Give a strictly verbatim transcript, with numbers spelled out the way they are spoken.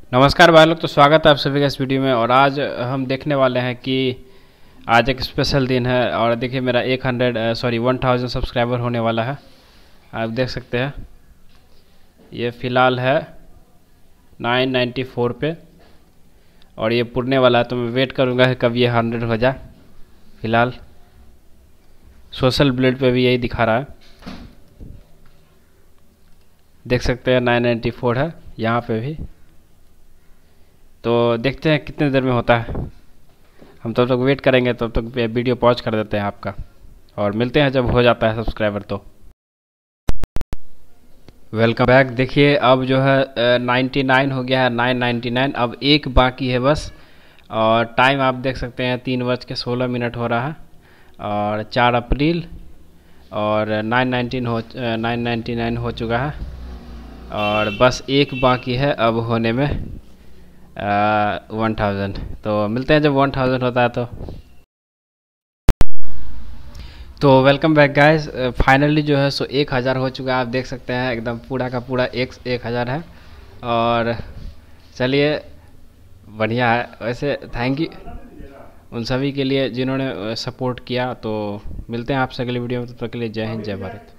नमस्कार भाई लोग, तो स्वागत है आप सभी का इस वीडियो में। और आज हम देखने वाले हैं कि आज एक स्पेशल दिन है। और देखिए मेरा एक hundred sorry one thousand subscriber होने वाला है। आप देख सकते हैं ये फ़िलहाल है नाइन नाइन्टी फोर पे और ये पुरने वाला है। तो मैं वेट करूँगा कि कब ये हंड्रेड हो जाए। फ़िलहाल सोशल ब्लेड पे भी यही दिखा रहा है, देख सकते हैं नाइन नाइन्टी फोर है यहाँ पे भी। तो देखते हैं कितने देर में होता है। हम तब तक वेट करेंगे, तब तक वीडियो पॉज कर देते हैं आपका और मिलते हैं जब हो जाता है सब्सक्राइबर। तो वेलकम बैक। देखिए अब जो है नाइन्टी नाइन हो गया है, नाइन नाइन्टी नाइन। अब एक बाकी है बस। और टाइम आप देख सकते हैं तीन बज के सोलह मिनट हो रहा है और चार अप्रैल और नाइन नाइनटीन हो नाइन नाइन्टी नाइन हो चुका है और बस एक बाकी है अब होने में वन थाउजेंड। तो मिलते हैं जब वन थाउजेंड होता है। तो तो वेलकम बैक गाइस। फाइनली जो है सो एक हज़ार हो चुका है। आप देख सकते हैं एकदम पूरा का पूरा एक एक हज़ार है। और चलिए बढ़िया है। वैसे थैंक यू उन सभी के लिए जिन्होंने सपोर्ट किया। तो मिलते हैं आपसे अगली वीडियो में, तब तक के लिए जय हिंद जय भारत।